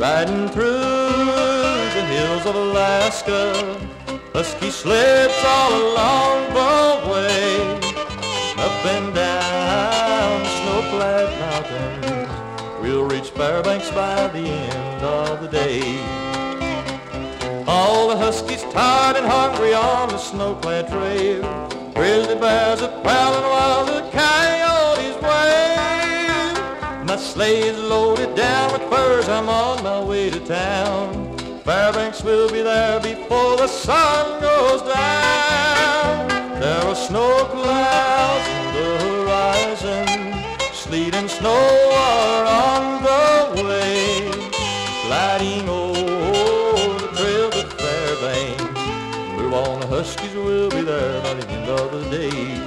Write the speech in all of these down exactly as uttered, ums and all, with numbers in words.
Riding through the hills of Alaska, husky slips all along the way, up and down the snow-clad mountains. We'll reach Fairbanks by the end of the day. All the huskies tired and hungry on the snow-clad trail. Grizzly bears are prowling while the coyotes wail. My sleigh is loaded down with furs, I'm on my way to town. Fairbanks will be there before the sun goes down. There are snow clouds on the horizon, sleet and snow are on the way, gliding over the trail to Fairbanks. Move on, the huskies will be there by the end of the day.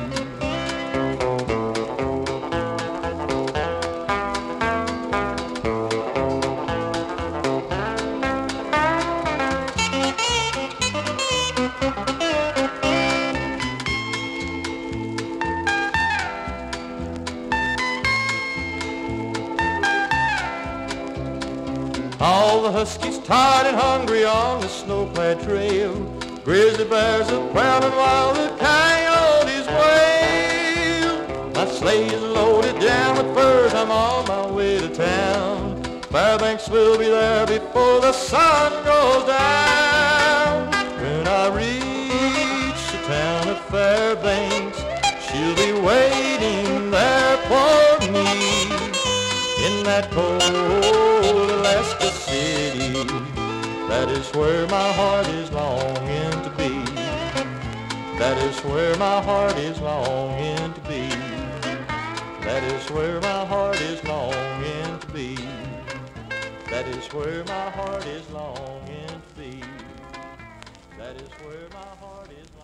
All the huskies tired and hungry on the snow-clad trail. Grizzly bears are prowling while the coyotes wail. My sleigh is loaded down with furs, I'm on my way to town. Fairbanks will be there before the sun goes down. When I reach the town of Fairbanks, she'll be waiting there for me. In that cold Alaska city, that is where my heart is longing to be. That is where my heart is longing to be. That is where my heart is longing to be. That is where my heart is longing to be. That is where my heart is